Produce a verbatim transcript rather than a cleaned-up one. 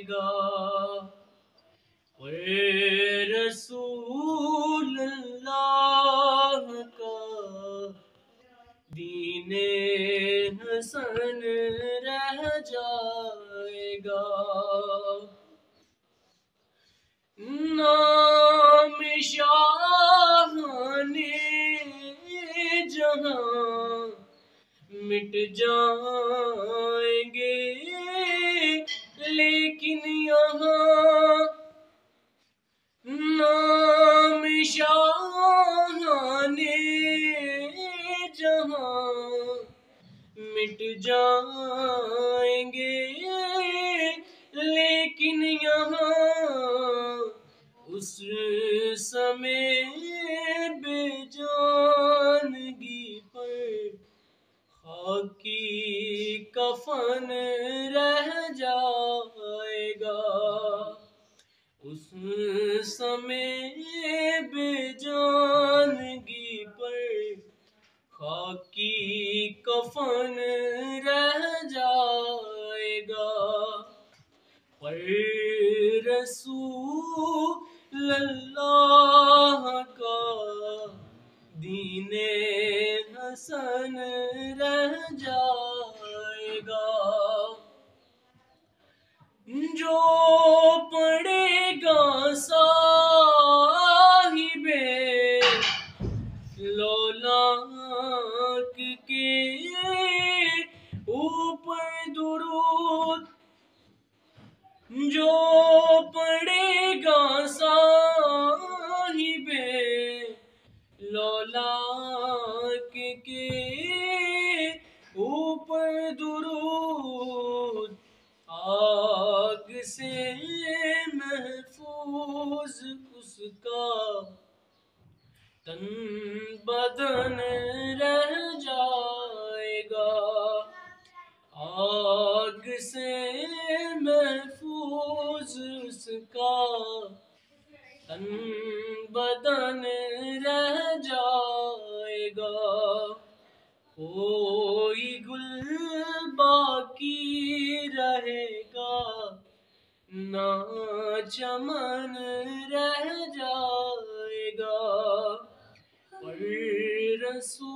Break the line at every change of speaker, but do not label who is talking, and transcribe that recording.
گا، پر رسول اللہ کا دین حسن رہ جائے گا۔ نام شاہان جہاں مٹ جائیں گے، لیکن یہاں نام شاہان جہاں مٹ جائیں گے، لیکن یہاں اس سمے بے جانگی پر خاکی کفن رہ جائے گا، اس سمے بے جانگی پر خاکی کفن رہ جائے گا، پر رسول اللہ کا دین حسن رہ جائے گا۔ جو پڑے گا صاحب لولاک کے اوپر درود، جو پڑے گا صاحب لولاک کے اوپر درود، آگ سے محفوظ اس کا تن بدن رہ جائے گا، آگ سے محفوظ اس کا تن بدن رہ جائے گا، کوئی گل باقی رہے گا نہ چمن رہ جائے گا، پر رسول